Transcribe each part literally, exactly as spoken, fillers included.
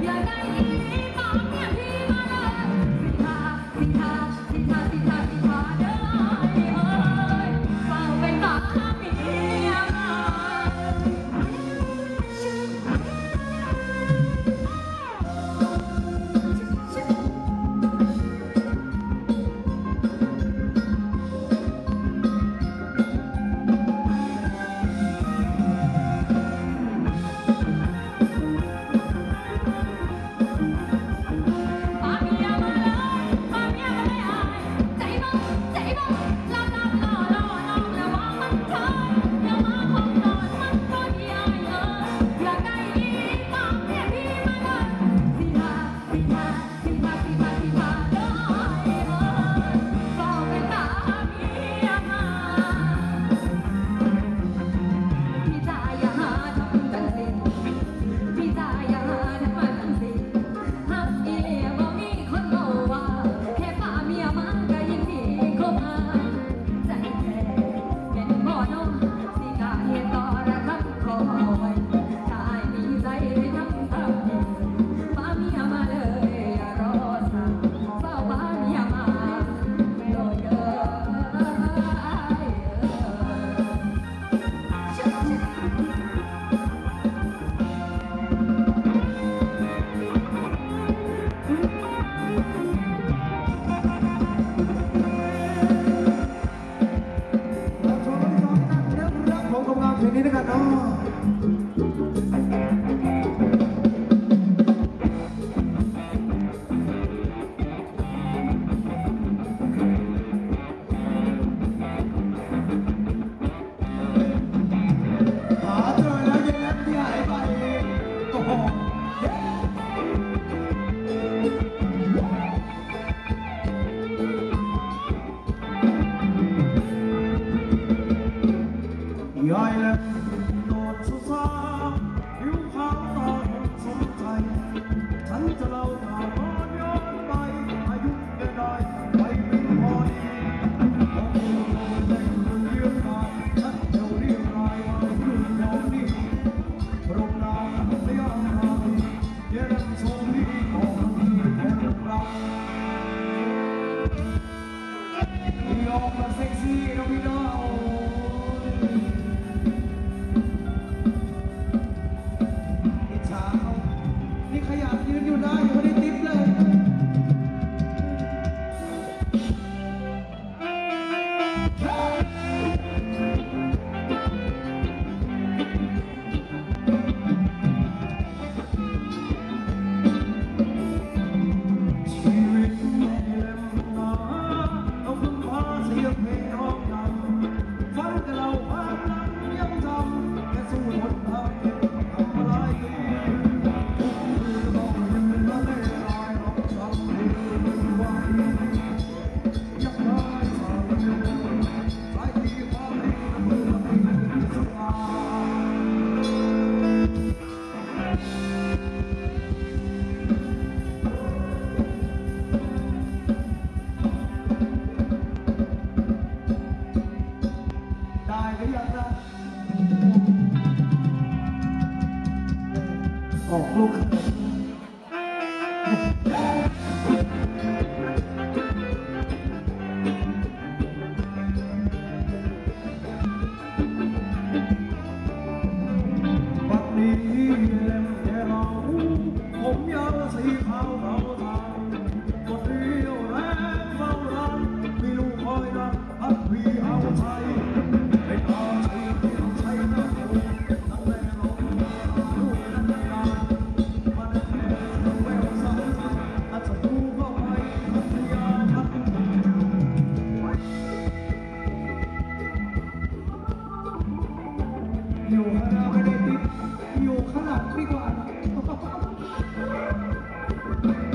อยู่ข้างหลังดีกว่า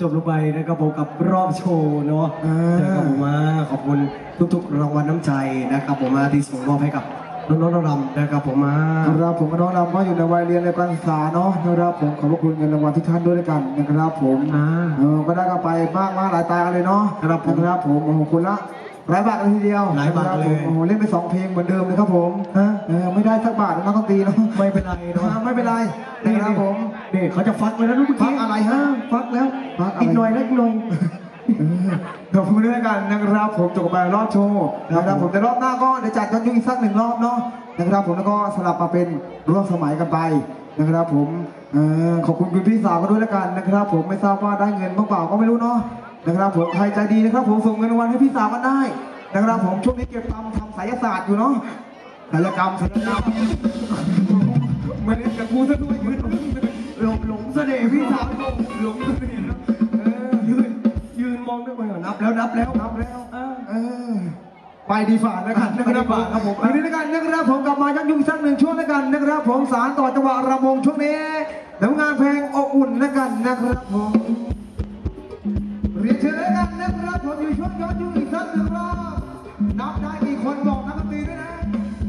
บลงไปนะครับผมกับรอบโชว์เนาะนะครับผมมาขอบคุณทุกๆรางวัลน้ำใจนะครับผมมาที่ส่งมอบให้กับน้องๆรำนะครับผมมาครับผมน้องรำก็อยู่ในวัยเรียนในการศึกษาเนาะนะครับผมขอบพระคุณเงินรางวัลทุกท่านด้วยกันนะครับผมเออก็ได้กันไปมากมากหลายตากันเลยเนาะครับผมครับผมโอ้โหคุณละหลายบาทเลยทีเดียวหลายบาทเลยโอ้โหเล่นไปสองเพลงเหมือนเดิมเลยครับผมฮะเออไม่ได้สักบาทนักดนตรีเนาะไม่เป็นไรเนาะไม่เป็นไรนะครับผมนี่เขาจะฟักเลยนะลูกเมื่อกี้ฟักอะไรฮะฟักแล้วอีกหน่อยนะอีกหน่อยขอบคุณด้วยกันนะครับผมจบไปรอบโชว์นะครับผมแต่รอบหน้าก็เดี๋ยวจัดกันยุ่งอีกสักหนึ่งรอบเนาะนะครับผมแล้วก็สลับมาเป็นร่วมสมัยกันไปนะครับผมขอบคุณคุณพี่สาวก็ด้วยแล้วกันนะครับผมไม่ทราบว่าได้เงินบ้างเปล่าก็ไม่รู้เนาะนะครับผมใครใจดีนะครับผมส่งเงินรางวัลให้พี่สาวกันได้นะครับผมช่วงนี้เก็บทำทำศิลปศาสตร์อยู่เนาะศิลปกรรมศิลปกรรมไม่เล่นกับกูซะด้วยยืนหลงหลงเสน่ห์พี่สาวหลงหลงเสน่ห์ยืนยืนมองด้วยกันนับแล้วนับแล้วนับแล้วเออไปดีฝ่าแล้วกันนะครับผมครับผมทีนี้แล้วกันนะครับผมกลับมายักยุ่งสักหนึ่งช่วงแล้วกันนะครับผมสารต่อจังหวะระบงช่วงนี้แล้วงานเพลงอบอุ่นแล้วกันนะครับผมเรียนเชิญแล้วกันนะครับผมอยู่ช่วงย้อนยุ่งอีกสักหนึ่งรอบนับได้กี่คนบอกนักดนตรีด้วยนะ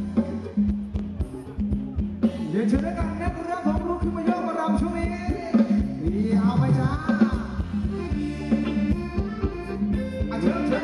เรียนเชิญแล้วกันนะครับผมลุกขึ้นมาโยกมารำช่วงนี้เอาไปจ้าเชิญเชิญ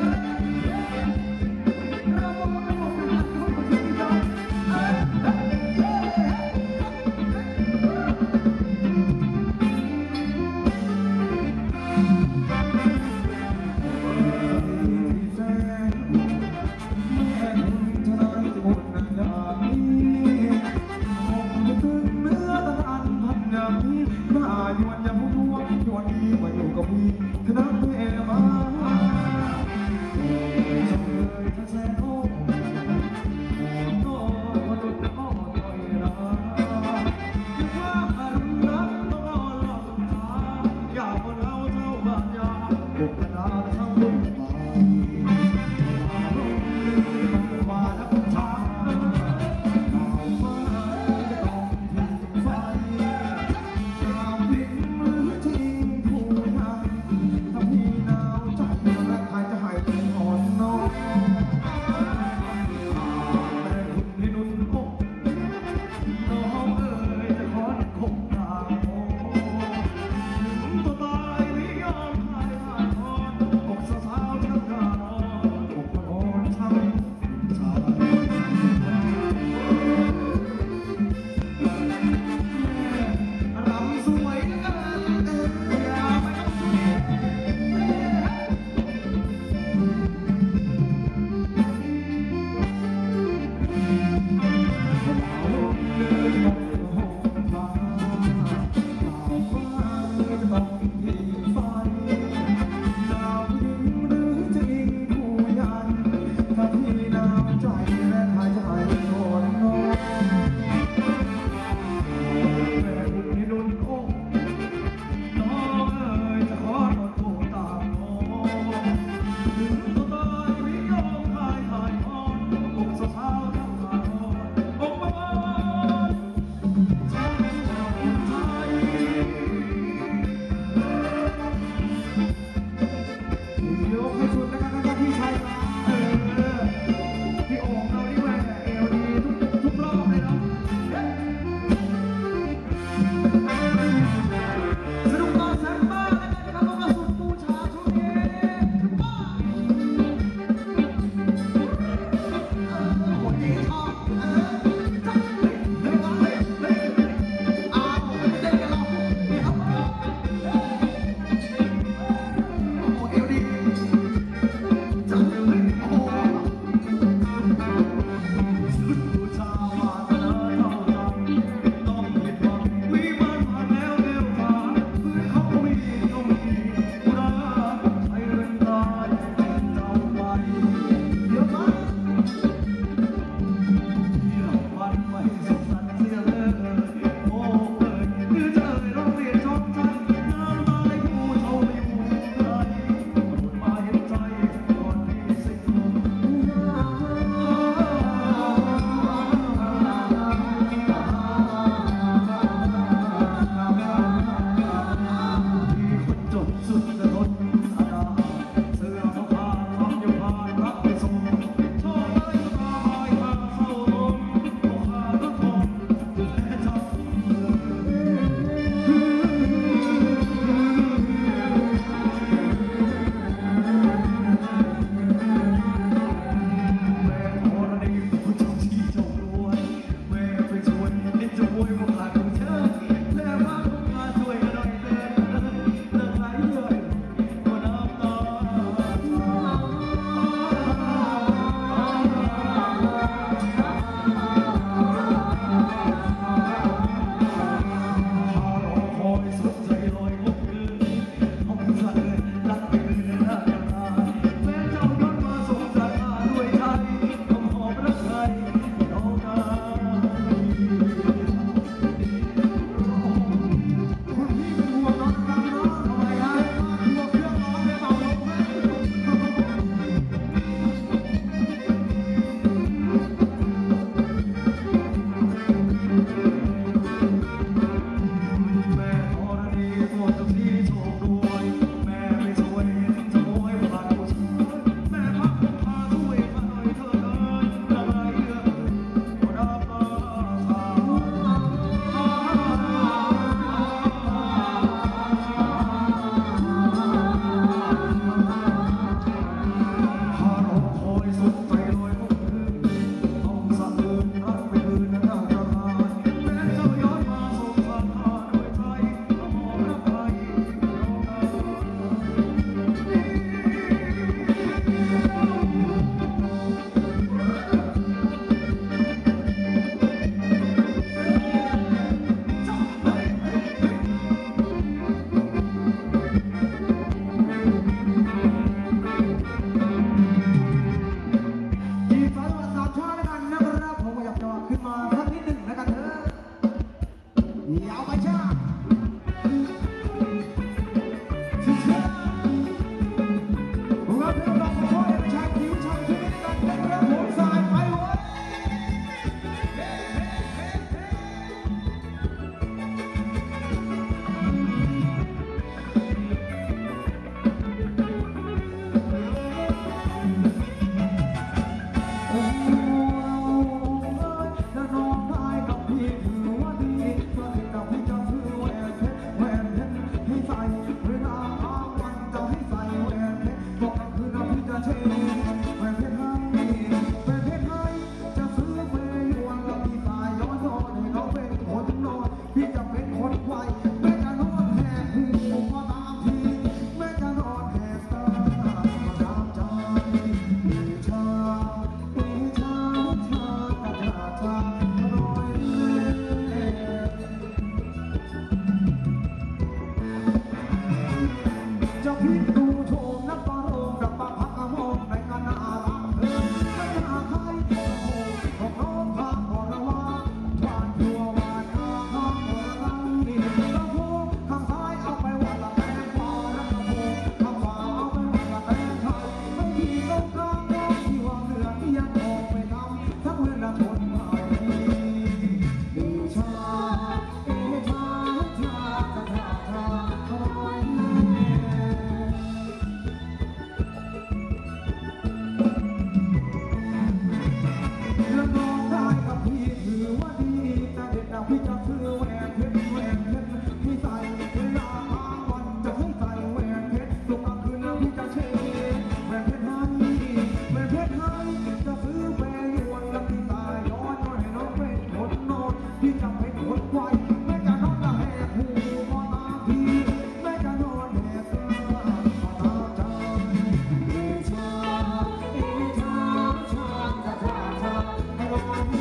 ชนไทยมีชาเอชาชาชาชาชาไว้แล้วน้องได้กับพี่ถือว่าดีแต่เด็กนะพี่จะซื้อแหวนเพชรแหวนเพชรที่ใส่เวลาหาวันจะให้ใส่แหวนเพชรตกกลางคืนแล้วพี่จะเช็ดแหวนเพชรให้แหวนเพชรให้จะซื้อแหวนยวนแล้วพี่ตาย้อนให้น้องเป็นคนนอนพี่จะเป็นคนไวแม่จะนอนละแหกหูมอตาพี่แม่จะนอนแหกตาตาใจเอชาเอชาชาชาชาชาให้ร้องแม่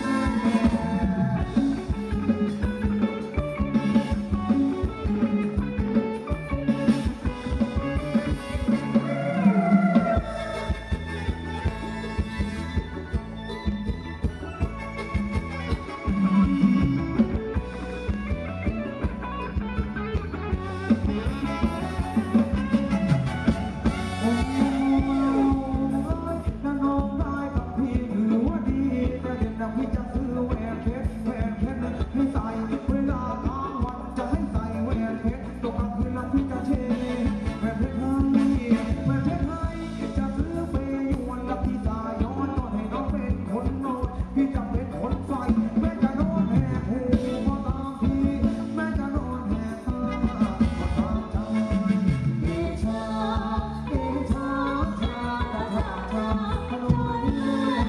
โอ้ยถ้าน้องได้กับพี่ถือว่าดีแต่เด็กนะพี่จะซื้อแหวนเพชรแหวนเพชรให้ใส่เวลากลางวันจะให้ใส่แหวนเพชรตกกลางคืนแล้วพี่จะเช็ดแหวนเพชรให้แหวนเพชรให้จะซื้อเปย์ยวนแล้วพี่ตาย้อนนอนให้น้องเป็นคนนอนพี่จะเป็นคนไฟแม่จะนอนแหกหูพอตามพี่แม่จะนอนแหกตาพอตามใจเอชาเอชาชาชาชาขนมแม่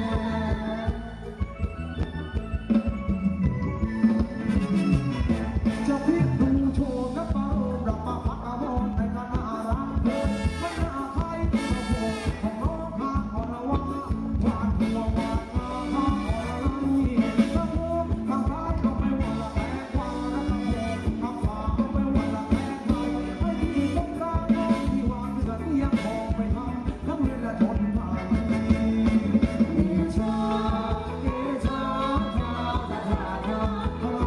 จะพิกดูโชว์กับปาโรมรับมาพักอาวรแต่ก็น่ารักเกินไม่น่าใครที่มาโผล่ของน้องข้างอ่อนละวะหวานหัวหวานตาข้างอ่อนละนี่ข้างหัวข้างซ้ายก็ไม่หวานละแตงกวาและข้างโผล่ข้างขวาก็ไม่หวานละแตงไทยให้ที่ตรงกลางน้องที่หวานเดือดเรียกมองไปทำทั้งเวลาชนไทยเอชาเอชาชาชาชาชาใคร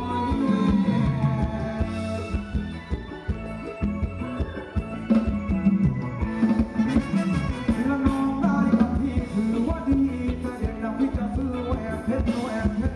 แล้วน้องได้กับพี่ถือว่าดีแต่เด็กนะพี่จะซื้อแหวนเพชรแหวนเพชร